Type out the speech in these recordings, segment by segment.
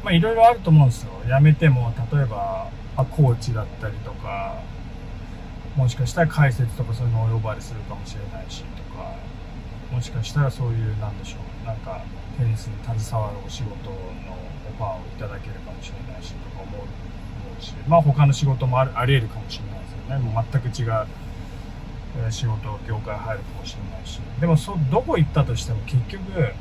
まあいろいろあると思うんですよ。辞めても例えばコーチだったりとか、もしかしたら解説とかそういうのを呼ばれするかもしれないしとか、もしかしたらそういうなんでしょう、なんかテニスに携わるお仕事のオファーをいただけるかもしれないしとか思うし、まあ他の仕事もあり得るかもしれないですよね。もう全く違う仕事業界入るかもしれないし、でもどこ行ったとしても結局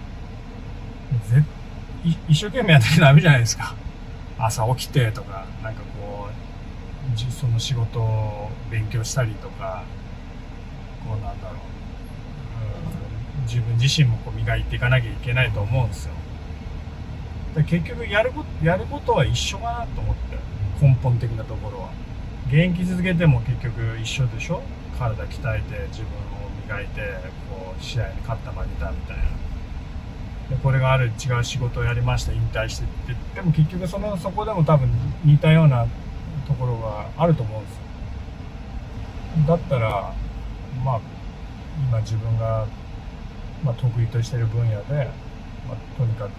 一生懸命やってダメじゃないですか。朝起きてとか、なんかこうその仕事を勉強したりとか、こうなんだろう、自分自身もこう磨いていかなきゃいけないと思うんですよ。で結局やることは一緒かなと思って、根本的なところは現役続けても結局一緒でしょ。体鍛えて自分を磨いて、こう試合に勝った負けたみたいな。でこれが違う仕事をやりました、引退してって、でも結局そこでも多分似たようなところがあると思うんですよ。だったらまあ今自分が、得意としている分野で、とにかく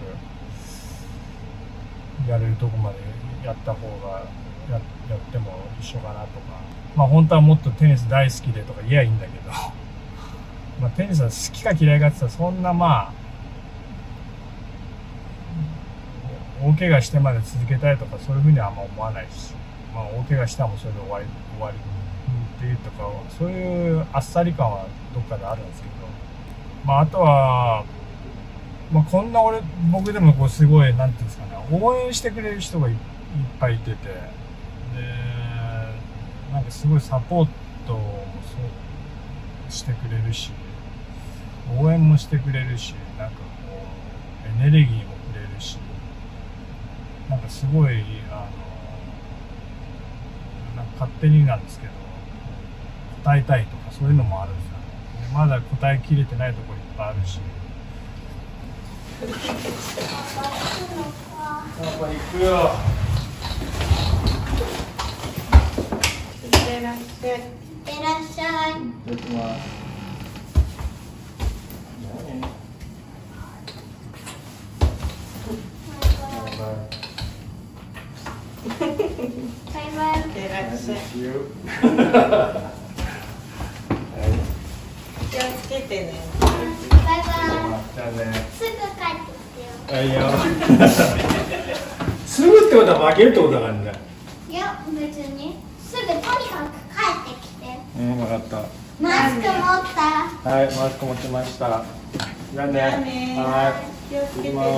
やれるとこまでやった方がやっても一緒かなとか、本当はもっとテニス大好きでとか言えばいいんだけどテニスは好きか嫌いかって言ったらそんな大怪我してまで続けたいとかそういうふうにはあんま思わないし、大怪我したらもうそれで終わりっていうとか、そういうあっさり感はどっかであるんですけど、あとは、こんな僕でもこうすごいなんていうんですかね、応援してくれる人がいっぱいいてて、でなんかすごいサポートもしてくれるし、応援もしてくれるし、なんかこうエネルギーもくれるし、なんかすごいなんか勝手になんですけど答えたいとかそういうのもあるんですよね。まだ答えきれてないところいっぱいあるし。パパ行くよ。 いってらっしゃい。いってらっしゃい。 行ってきます。 バイバイ。いってらっしゃい。気をつけてね。 バイバイ。 すぐ帰ってきてよ。 はいよ。すぐってことは負けるってことだからね。 いや別にすぐとにかく帰ってきて。 分かった。 マスク持った。 はい、マスク持ちました。じゃあね。はい。 気をつけてね。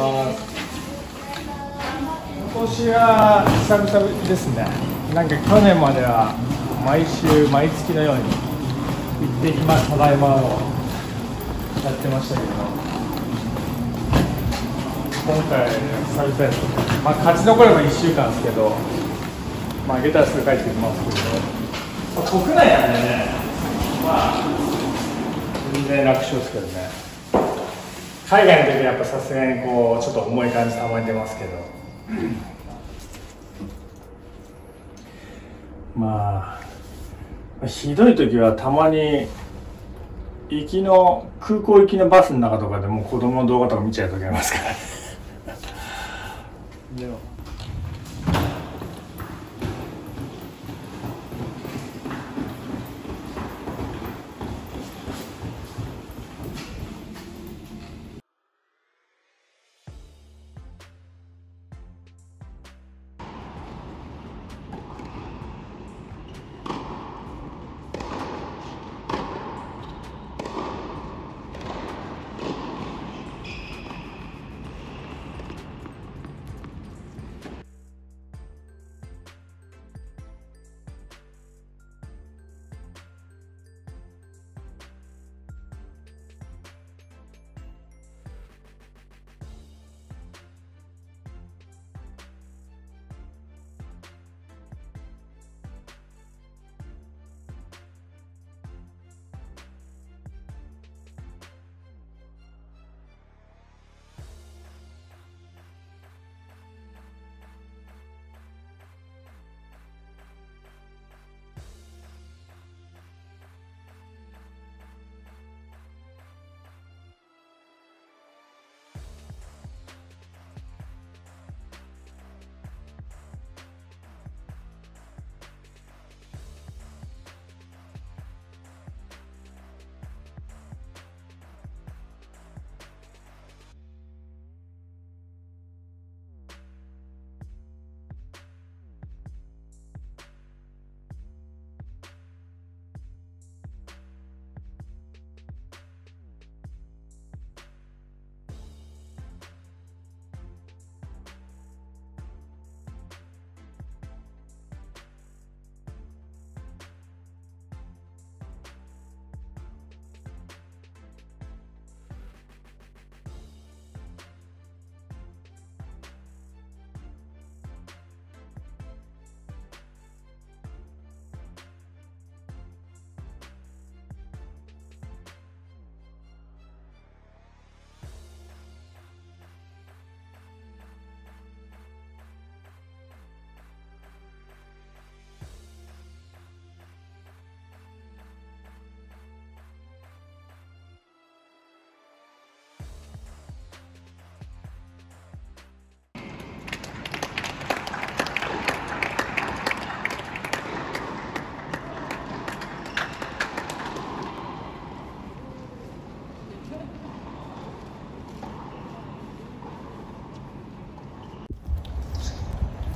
今年は久々ですね。なんか去年までは毎月のように行ってきますただいまをやってましたけど、今回久々ですね。勝ち残れば1週間ですけど、負けたらすぐ帰ってきますけど、国内なんでね、全然楽勝ですけどね。海外の時はやっぱさすがにこうちょっと重い感じたまに出ますけど。ひどい時はたまに空港行きのバスの中とかでも子供の動画とか見ちゃう時ありますからね。でも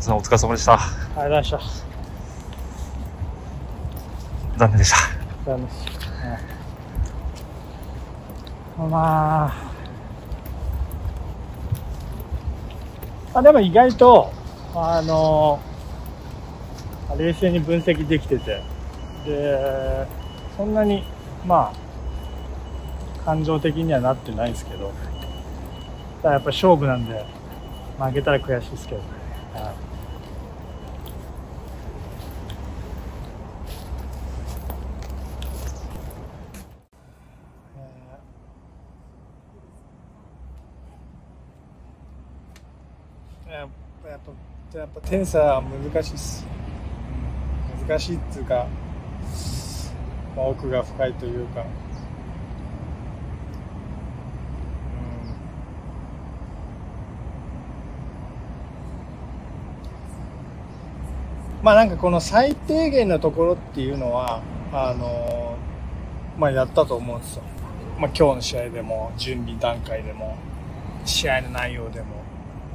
さんお疲れ様でした。 ありがとうございました。 残念でした。 残念でした。まあでも意外と冷静に分析できてて、でそんなにまあ感情的にはなってないんですけど、ただやっぱり勝負なんで負けたら悔しいですけどね。はい、やっぱテニスは難しいっす。難しいっていうか、奥が深いというか、まあなんかこの最低限のところっていうのはまあやったと思うんですよ。まあ今日の試合でも準備段階でも試合の内容でも、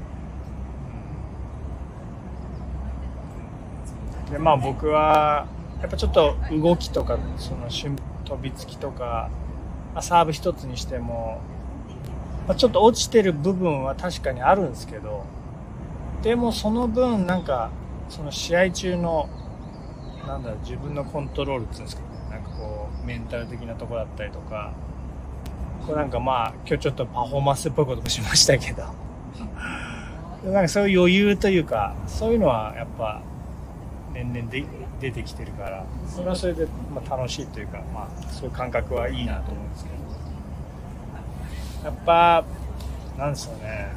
でまあ僕はやっぱちょっと動きとかその飛びつきとかサーブ一つにしても、まあ、ちょっと落ちてる部分は確かにあるんですけど、でもその分なんかその試合中の自分のコントロールっていうんですかね、なんかこうメンタル的なところだったりとか、こうなんかまあ今日ちょっとパフォーマンスっぽいこともしましたけどなんかそういう余裕というか、そういうのはやっぱ年々出てきてるから、それはそれでまあ楽しいというか、まあそういう感覚はいいなと思うんですけど、やっぱなんですよね、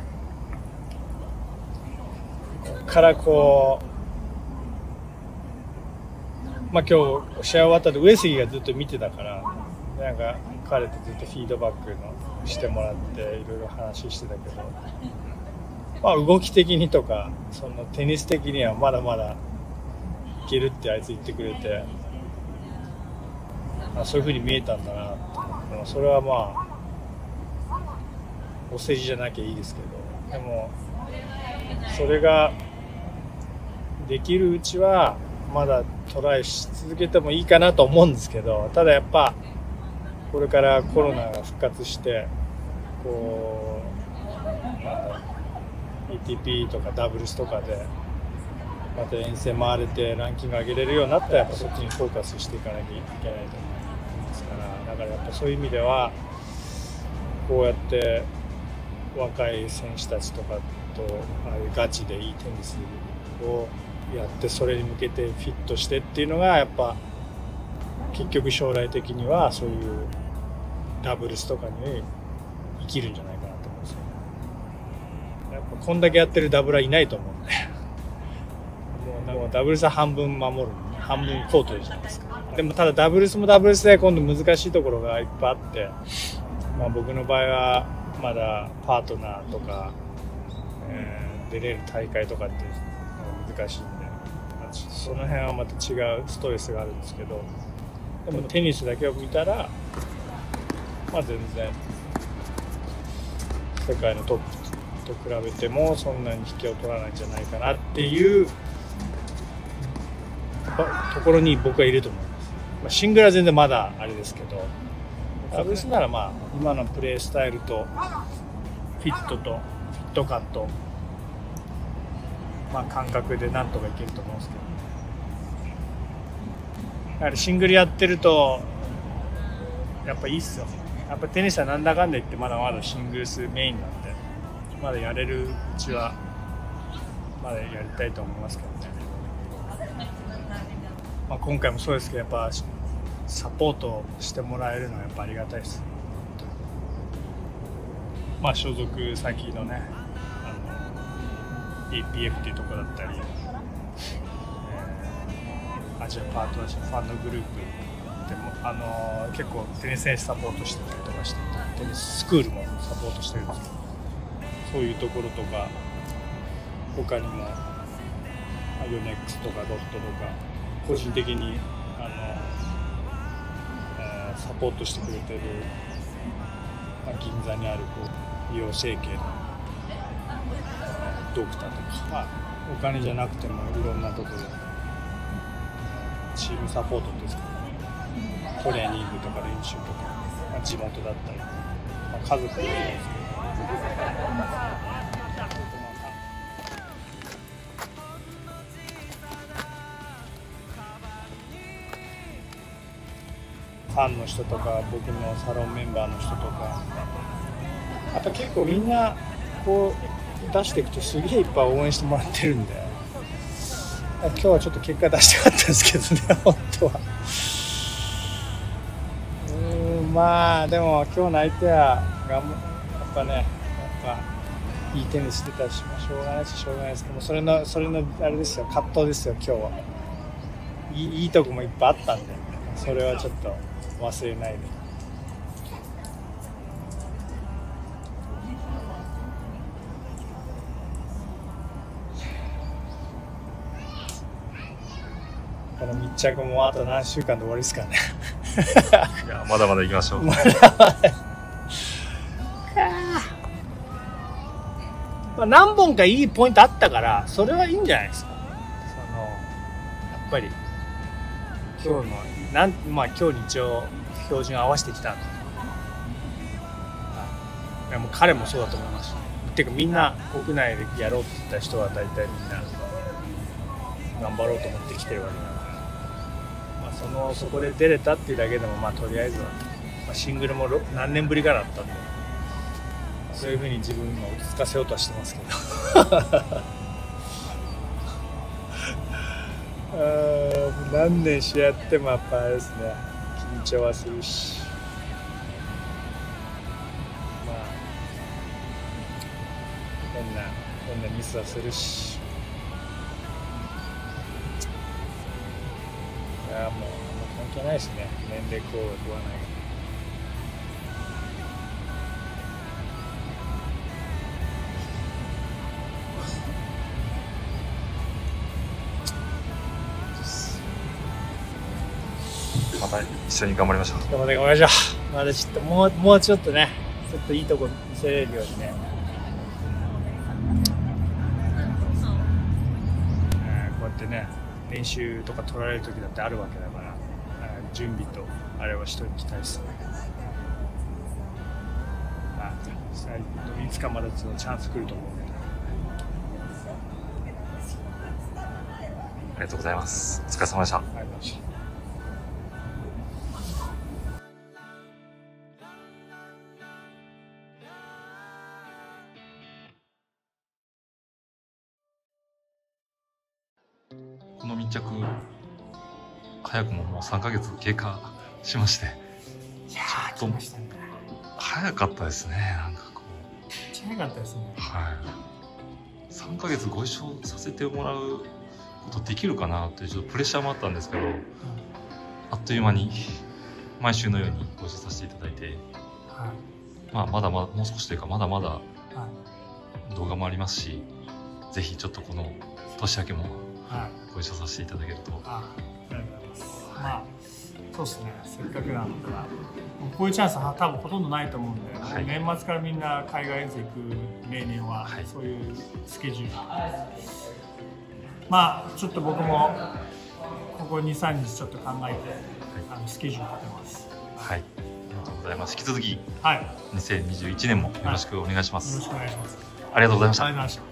こっからこうまあ今日試合終わった後上杉がずっと見てたから、なんか彼とずっとフィードバックのしてもらっていろいろ話してたけど、まあ動き的にとかそのテニス的にはまだまだいけるってあいつ言ってくれて、そういう風に見えたんだなって。でもそれはまあお世辞じゃなきゃいいですけど、でもそれができるうちはまだトライし続けてもいいかなと思うんですけど、ただやっぱこれからコロナが復活してこうATP とかダブルスとかでまた遠征回れてランキング上げれるようになったら、やっぱそっちにフォーカスしていかなきゃいけないと思いますから、だからやっぱそういう意味ではこうやって若い選手たちとかとああいうガチでいいテニスをやって、それに向けてフィットしてっていうのがやっぱ結局将来的にはそういうダブルスとかに生きるんじゃないかなと思うんですよね。やっぱこんだけやってるダブルはいないと思うんでもうダブルスは半分守る、半分コートじゃないですか。でもただダブルスもダブルスで今度難しいところがいっぱいあって、まあ、僕の場合はまだパートナーとか、出れる大会とかって難しいんで、その辺はまた違うストレスがあるんですけど、でもテニスだけを見たら、まあ、全然世界のトップと比べてもそんなに引けを取らないんじゃないかなっていうところに僕はいると思います。まあ、シングルは全然まだあれですけど、ダブルスならまあ今のプレースタイルとフィット感と、まあ、感覚でなんとかいけると思うんですけど、やはりシングルやってるとやっぱいいっすよ。やっぱテニスはなんだかんだ言ってまだまだシングルスメインなんで、まだやれるうちはまだやりたいと思いますけどね。まあ、今回もそうですけど、やっぱサポートしてもらえるのはやっぱありがたいです。まあ所属先のね、APF っていうところだったり、アジアパートナーシップファンドグループでも結構テニス選手サポートしてたりとかして、テニススクールもサポートしてるんですけど、そういうところとか他にもヨネックスとかドットとか個人的にサポートしてくれてる、銀座にある美容整形のドクターとか、 お金じゃなくてもいろんなところでチームサポートですかね、トレーニングとか練習とか、地元だったり、家族もそうですけど、ファンの人とか僕のサロンメンバーの人とか、やっぱ結構みんなこう出していくとすげえいっぱい応援してもらってるんで、今日はちょっと結果出したかったんですけどね、本当は。まあでも今日の相手はやっぱね、いいテニスしてたし、しょうがないですけども、それのあれですよ、葛藤ですよ。今日はいいとこもいっぱいあったんで、それはちょっと忘れないで。この密着もあと何週間で終わりですかね。 いや、まだまだ行きましょう。 まあ何本かいいポイントあったから、それはいいんじゃないですか。やっぱり今日の今日に一応標準合わせてきたんで、いやもう彼もそうだと思いますし、っていうかみんな国内でやろうって言った人は大体みんな頑張ろうと思ってきてるわけだから、そこで出れたっていうだけでも、とりあえずは、シングルも何年ぶりかだったんで、そういうふうに自分を落ち着かせようとはしてますけど何年試合やってもやっぱあれですね、緊張はするし、変なミスはするし、いやもう関係ないしね、年齢こうは食わない。 また一緒に頑張りましょう。 頑張りましょう。まだちょっともうちょっとね、ちょっといいとこ見せれるようにね。こうやってね、練習とか取られる時だってあるわけだから、準備とあれはしときたいですね。いつかまだそのチャンス来ると思うんで。 ありがとうございます。お疲れ様でした。 ありがとうございました。 この密着、早くももう3ヶ月経過しまして、 いやー、来ましたね。 早かったですね。なんかこう。 めっちゃ早かったですね。 はい。3ヶ月ご一緒させてもらうことできるかなっていうちょっとプレッシャーもあったんですけど、あっという間に毎週のようにご一緒させていただいて、まだまだもう少しというかまだまだ動画もありますし、ぜひちょっとこの年明けもご一緒させていただけると。 ありがとうございます。そうですね、せっかくなんだからこういうチャンスは多分ほとんどないと思うんで、年末からみんな海外遠征行く例年はそういうスケジュール、ちょっと僕もここ 2,3 日ちょっと考えて、スケジュール立てます。 はい、ありがとうございます。引き続き、 はい、 2021年もよろしくお願いします。 よろしくお願いします。 ありがとうございました。 ありがとうございました。